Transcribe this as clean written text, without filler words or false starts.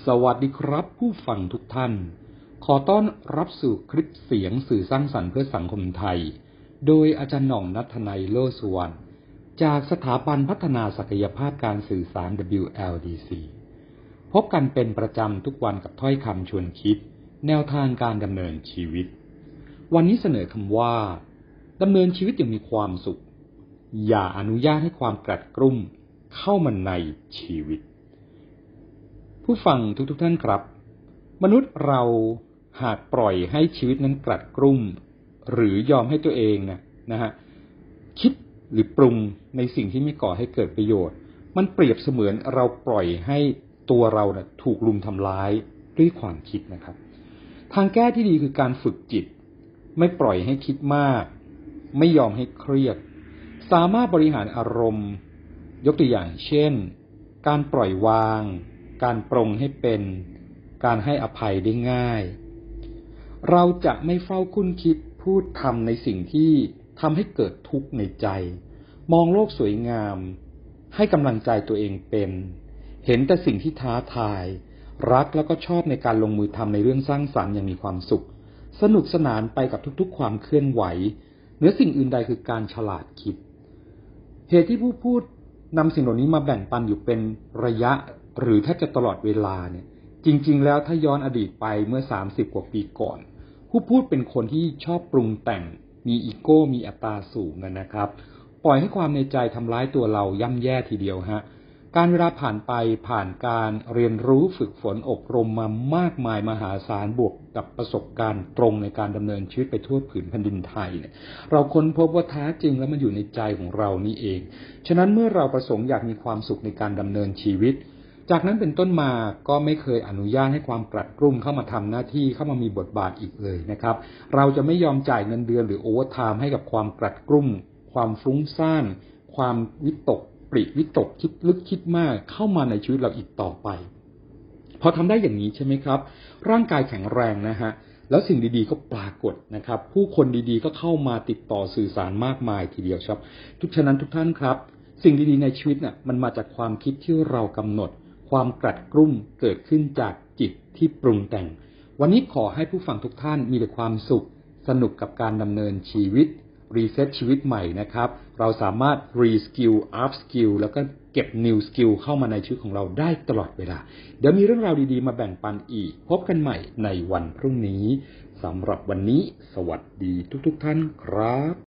สวัสดีครับผู้ฟังทุกท่านขอต้อนรับสู่คลิปเสียงสื่อสร้างสรรค์เพื่อสังคมไทยโดยอาจารย์หน่องณัฐนัยโลสุวรรณจากสถาบันพัฒนาศักยภาพการสื่อสาร WLDC พบกันเป็นประจำทุกวันกับถ้อยคำชวนคิดแนวทางการดำเนินชีวิตวันนี้เสนอคำว่าดำเนินชีวิตอย่างมีความสุขอย่าอนุญาตให้ความกรัดกรุ่มเข้ามาในชีวิตผู้ฟังทุกท่านครับมนุษย์เราหากปล่อยให้ชีวิตนั้นกรัดกรุ่มหรือยอมให้ตัวเองนะฮะคิดหรือปรุงในสิ่งที่ไม่ก่อให้เกิดประโยชน์มันเปรียบเสมือนเราปล่อยให้ตัวเราถูกรุมทำร้ายด้วยความคิดนะครับทางแก้ที่ดีคือการฝึกจิตไม่ปล่อยให้คิดมากไม่ยอมให้เครียดสามารถบริหารอารมณ์ยกตัวอย่างเช่นการปล่อยวางการปรงให้เป็นการให้อภัยได้ง่ายเราจะไม่เฝ้าคุ้นคิดพูดทำในสิ่งที่ทำให้เกิดทุกข์ในใจมองโลกสวยงามให้กำลังใจตัวเองเป็นเห็นแต่สิ่งที่ท้าทายรักแล้วก็ชอบในการลงมือทำในเรื่องสร้างสรรค์อย่างมีความสุขสนุกสนานไปกับทุกๆความเคลื่อนไหวเหนือสิ่งอื่นใดคือการฉลาดคิดเหตุที่ผู้พูดนำสิ่งเหล่านี้มาแบ่งปันอยู่เป็นระยะหรือถ้าจะตลอดเวลาเนี่ยจริงๆแล้วถ้าย้อนอดีตไปเมื่อ30กว่าปีก่อนผู้พูดเป็นคนที่ชอบปรุงแต่งมีอีโก้มีอัตตาสูงนะครับปล่อยให้ความในใจทำร้ายตัวเราย่ำแย่ทีเดียวฮะการเวลาผ่านไปผ่านการเรียนรู้ฝึกฝนอบรมมามากมายมหาศาลบวกกับประสบการณ์ตรงในการดำเนินชีวิตไปทั่วผืนแผ่นดินไทยเนี่ยเราค้นพบว่าแท้จริงแล้วมันอยู่ในใจของเรานี่เองฉะนั้นเมื่อเราประสงค์อยากมีความสุขในการดำเนินชีวิตจากนั้นเป็นต้นมาก็ไม่เคยอนุญาตให้ความกรัดกรุ่มเข้ามาทำหน้าที่เข้ามามีบทบาทอีกเลยนะครับเราจะไม่ยอมจ่ายเงินเดือนหรือโอเวอร์ไทม์ให้กับความกรัดกรุ่มความฟุ้งซ่านความวิตกปริวิตกคิดลึกคิดมากเข้ามาในชีวิตเราอีกต่อไปพอทำได้อย่างนี้ใช่ไหมครับร่างกายแข็งแรงนะฮะแล้วสิ่งดีๆก็ปรากฏนะครับผู้คนดีๆก็เข้ามาติดต่อสื่อสารมากมายทีเดียวครับฉะนั้นทุกท่านครับสิ่งดีๆในชีวิตน่ะมันมาจากความคิดที่เรากำหนดความกรัดกรุ่มเกิดขึ้นจากจิตที่ปรุงแต่งวันนี้ขอให้ผู้ฟังทุกท่านมีแต่ความสุขสนุกกับการดำเนินชีวิตรีเซ็ตชีวิตใหม่นะครับเราสามารถรีสกิลอัพสกิลแล้วก็เก็บนิวสกิลเข้ามาในชีวิตของเราได้ตลอดเวลาเดี๋ยวมีเรื่องราวดีๆมาแบ่งปันอีกพบกันใหม่ในวันพรุ่งนี้สำหรับวันนี้สวัสดีทุกท่านครับ